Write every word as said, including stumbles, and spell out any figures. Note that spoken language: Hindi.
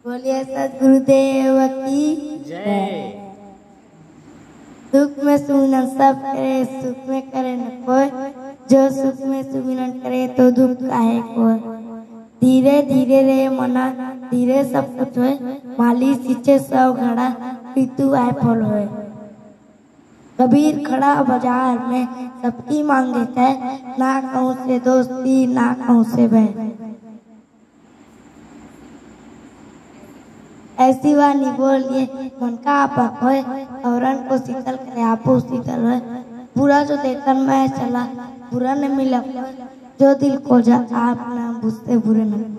बोलिए सद्गुरुदेव की जय। दुख में सुमिरन सब करे, सुख में करे न कोई, जो सुख में सुमिरन करे तो दुख काहे कोई। धीरे धीरे रे मना, धीरे सब कुछ होए, माली सींचे सब घड़ा, ऋतु आए फल होए। कबीर खड़ा बाजार में सबकी मांगे तय, ना कहूँ से दोस्ती ना कहूँ से भय। ऐसी वाणी बोलिए मन का आपा खोए, औरन को शीतल करे आपो शीतल होए। बुरा जो देखकर मैं चला, बुरा न मिला, जो दिल को जा आप ना बुझते बुरे न